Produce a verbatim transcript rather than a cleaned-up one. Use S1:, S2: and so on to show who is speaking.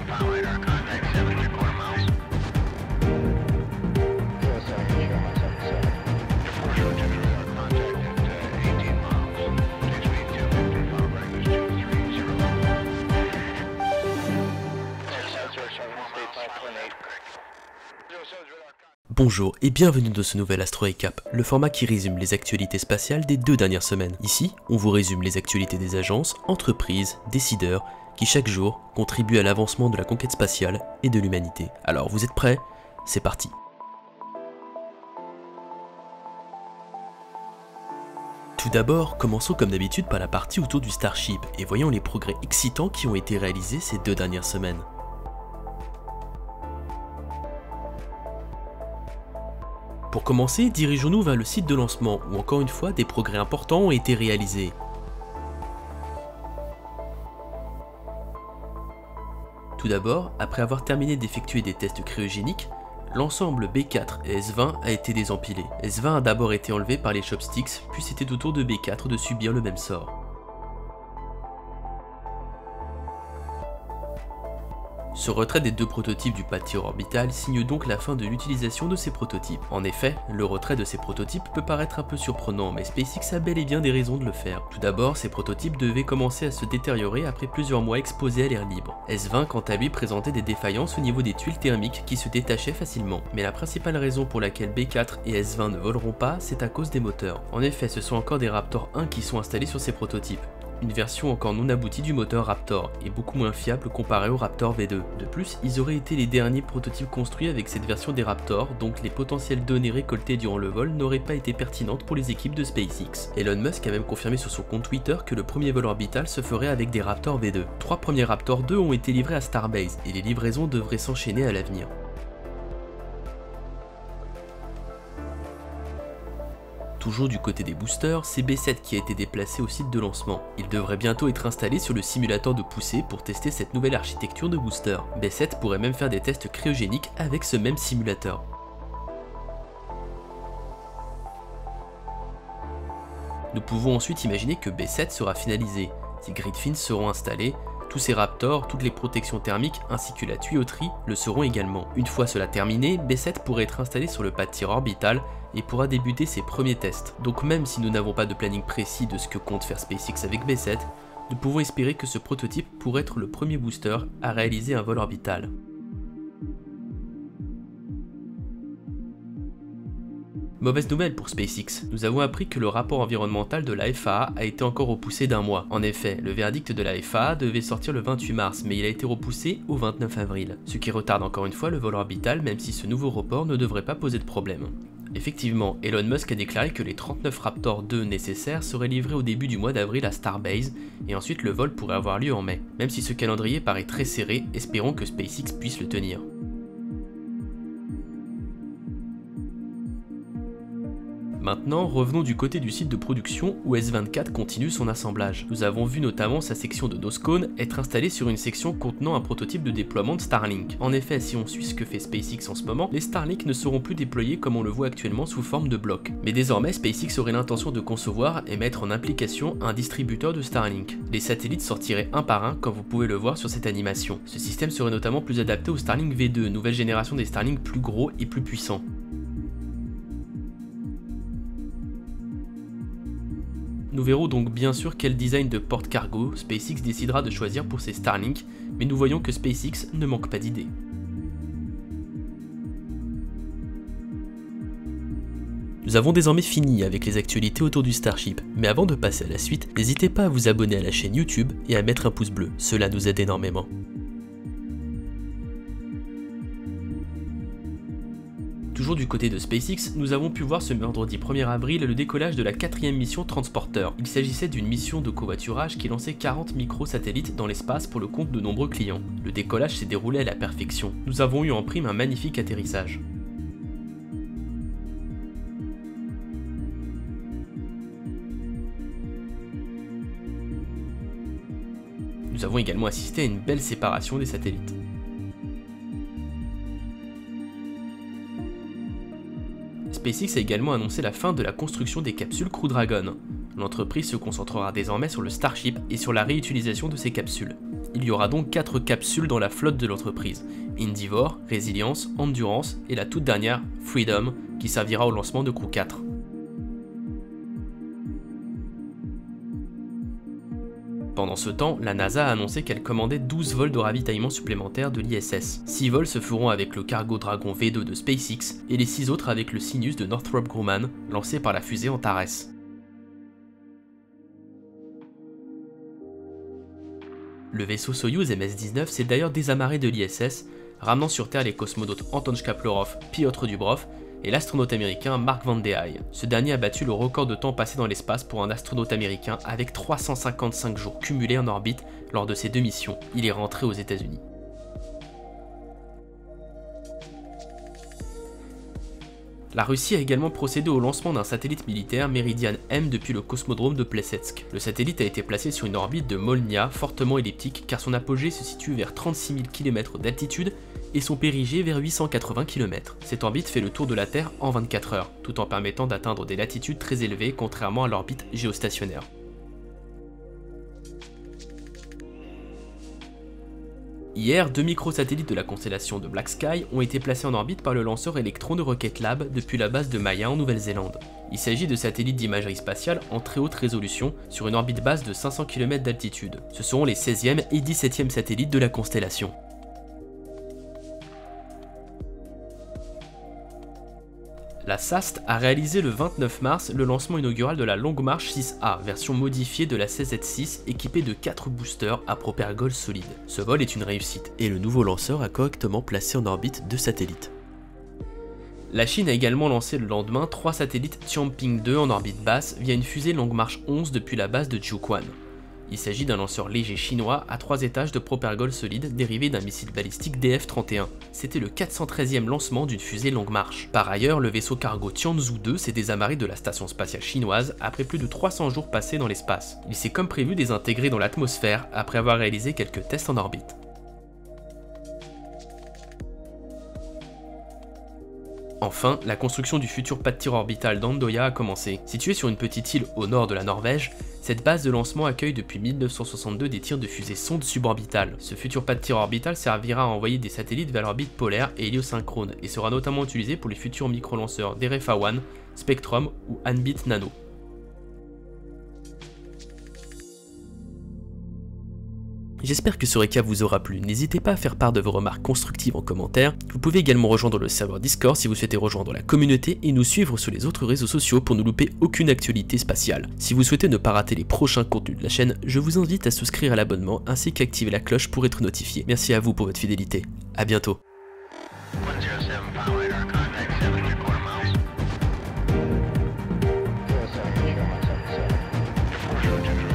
S1: Bonjour et bienvenue dans ce nouvel Astro Recap, le format qui résume les actualités spatiales des deux dernières semaines. Ici, on vous résume les actualités des agences, entreprises, décideurs, qui chaque jour contribuent à l'avancement de la conquête spatiale et de l'humanité. Alors vous êtes prêts? C'est parti. Tout d'abord, commençons comme d'habitude par la partie autour du Starship et voyons les progrès excitants qui ont été réalisés ces deux dernières semaines. Pour commencer, dirigeons-nous vers le site de lancement où encore une fois des progrès importants ont été réalisés. Tout d'abord, après avoir terminé d'effectuer des tests cryogéniques, l'ensemble B quatre et S vingt a été désempilé. S vingt a d'abord été enlevé par les chopsticks, puis c'était au tour de B quatre de subir le même sort. Ce retrait des deux prototypes du pad tir orbital signe donc la fin de l'utilisation de ces prototypes. En effet, le retrait de ces prototypes peut paraître un peu surprenant, mais SpaceX a bel et bien des raisons de le faire. Tout d'abord, ces prototypes devaient commencer à se détériorer après plusieurs mois exposés à l'air libre. S vingt quant à lui présentait des défaillances au niveau des tuiles thermiques qui se détachaient facilement. Mais la principale raison pour laquelle B quatre et S vingt ne voleront pas, c'est à cause des moteurs. En effet, ce sont encore des Raptor un qui sont installés sur ces prototypes. Une version encore non aboutie du moteur Raptor, et beaucoup moins fiable comparé au Raptor V deux. De plus, ils auraient été les derniers prototypes construits avec cette version des Raptor, donc les potentielles données récoltées durant le vol n'auraient pas été pertinentes pour les équipes de SpaceX. Elon Musk a même confirmé sur son compte Twitter que le premier vol orbital se ferait avec des Raptor V deux. Trois premiers Raptor deux ont été livrés à Starbase, et les livraisons devraient s'enchaîner à l'avenir. Toujours du côté des boosters, c'est B sept qui a été déplacé au site de lancement. Il devrait bientôt être installé sur le simulateur de poussée pour tester cette nouvelle architecture de booster. B sept pourrait même faire des tests cryogéniques avec ce même simulateur. Nous pouvons ensuite imaginer que B sept sera finalisé. Ces grid fins seront installés, tous ces Raptors, toutes les protections thermiques ainsi que la tuyauterie le seront également. Une fois cela terminé, B sept pourrait être installé sur le pad tir orbital et pourra débuter ses premiers tests. Donc même si nous n'avons pas de planning précis de ce que compte faire SpaceX avec B sept, nous pouvons espérer que ce prototype pourrait être le premier booster à réaliser un vol orbital. Mauvaise nouvelle pour SpaceX, nous avons appris que le rapport environnemental de la F A A a été encore repoussé d'un mois. En effet, le verdict de la F A A devait sortir le vingt-huit mars, mais il a été repoussé au vingt-neuf avril, ce qui retarde encore une fois le vol orbital même si ce nouveau report ne devrait pas poser de problème. Effectivement, Elon Musk a déclaré que les trente-neuf Raptor deux nécessaires seraient livrés au début du mois d'avril à Starbase, et ensuite le vol pourrait avoir lieu en mai. Même si ce calendrier paraît très serré, espérons que SpaceX puisse le tenir. Maintenant, revenons du côté du site de production où S vingt-quatre continue son assemblage. Nous avons vu notamment sa section de nose-cone être installée sur une section contenant un prototype de déploiement de Starlink. En effet, si on suit ce que fait SpaceX en ce moment, les Starlink ne seront plus déployés comme on le voit actuellement sous forme de blocs. Mais désormais, SpaceX aurait l'intention de concevoir et mettre en application un distributeur de Starlink. Les satellites sortiraient un par un comme vous pouvez le voir sur cette animation. Ce système serait notamment plus adapté au Starlink V deux, nouvelle génération des Starlink plus gros et plus puissants. Nous verrons donc bien sûr quel design de porte-cargo SpaceX décidera de choisir pour ses Starlink, mais nous voyons que SpaceX ne manque pas d'idées. Nous avons désormais fini avec les actualités autour du Starship, mais avant de passer à la suite, n'hésitez pas à vous abonner à la chaîne YouTube et à mettre un pouce bleu, cela nous aide énormément. Toujours du côté de SpaceX, nous avons pu voir ce vendredi premier avril le décollage de la quatrième mission Transporter. Il s'agissait d'une mission de covoiturage qui lançait quarante microsatellites dans l'espace pour le compte de nombreux clients. Le décollage s'est déroulé à la perfection. Nous avons eu en prime un magnifique atterrissage. Nous avons également assisté à une belle séparation des satellites. SpaceX a également annoncé la fin de la construction des capsules Crew Dragon. L'entreprise se concentrera désormais sur le Starship et sur la réutilisation de ces capsules. Il y aura donc quatre capsules dans la flotte de l'entreprise, Endeavour, Resilience, Endurance et la toute dernière, Freedom, qui servira au lancement de Crew quatre. Pendant ce temps, la NASA a annoncé qu'elle commandait douze vols de ravitaillement supplémentaires de l'I S S. six vols se feront avec le Cargo Dragon V deux de SpaceX et les six autres avec le Sinus de Northrop Grumman, lancé par la fusée Antares. Le vaisseau Soyouz M S dix-neuf s'est d'ailleurs désamarré de l'I S S, ramenant sur Terre les cosmonautes Anton Shkaplerov, Piotr Dubrov et l'astronaute américain Mark Van de Haye. Ce dernier a battu le record de temps passé dans l'espace pour un astronaute américain avec trois cent cinquante-cinq jours cumulés en orbite lors de ses deux missions. Il est rentré aux États-Unis. La Russie a également procédé au lancement d'un satellite militaire Meridian M depuis le cosmodrome de Plesetsk. Le satellite a été placé sur une orbite de Molnia fortement elliptique car son apogée se situe vers trente-six mille kilomètres d'altitude et son périgée vers huit cent quatre-vingts kilomètres. Cette orbite fait le tour de la Terre en vingt-quatre heures, tout en permettant d'atteindre des latitudes très élevées contrairement à l'orbite géostationnaire. Hier, deux microsatellites de la constellation de Black Sky ont été placés en orbite par le lanceur Electron de Rocket Lab depuis la base de Maya en Nouvelle-Zélande. Il s'agit de satellites d'imagerie spatiale en très haute résolution sur une orbite basse de cinq cents kilomètres d'altitude. Ce seront les seizième et dix-septième satellites de la constellation. La S A S T a réalisé le vingt-neuf mars le lancement inaugural de la Longue Marche six A, version modifiée de la C Z six équipée de quatre boosters à propergol solide. Ce vol est une réussite, et le nouveau lanceur a correctement placé en orbite deux satellites. La Chine a également lancé le lendemain trois satellites Tianping deux en orbite basse via une fusée Longue Marche onze depuis la base de Jiuquan. Il s'agit d'un lanceur léger chinois à trois étages de propergol solide dérivé d'un missile balistique D F trente et un. C'était le quatre cent treizième lancement d'une fusée Longue Marche. Par ailleurs, le vaisseau cargo Tianzhou deux s'est désamarré de la station spatiale chinoise après plus de trois cents jours passés dans l'espace. Il s'est comme prévu désintégré dans l'atmosphère après avoir réalisé quelques tests en orbite. Enfin, la construction du futur pas de tir orbital d'Andoya a commencé. Située sur une petite île au nord de la Norvège, cette base de lancement accueille depuis mille neuf cent soixante-deux des tirs de fusées sondes suborbitales. Ce futur pas de tir orbital servira à envoyer des satellites vers l'orbite polaire et héliosynchrone et sera notamment utilisé pour les futurs micro-lanceurs d'Erefa un, Spectrum ou Anbit Nano. J'espère que ce récap vous aura plu, n'hésitez pas à faire part de vos remarques constructives en commentaire, vous pouvez également rejoindre le serveur Discord si vous souhaitez rejoindre la communauté et nous suivre sur les autres réseaux sociaux pour ne louper aucune actualité spatiale. Si vous souhaitez ne pas rater les prochains contenus de la chaîne, je vous invite à souscrire à l'abonnement ainsi qu'activer la cloche pour être notifié. Merci à vous pour votre fidélité, à bientôt.
S2: Yes, I can hear myself, so.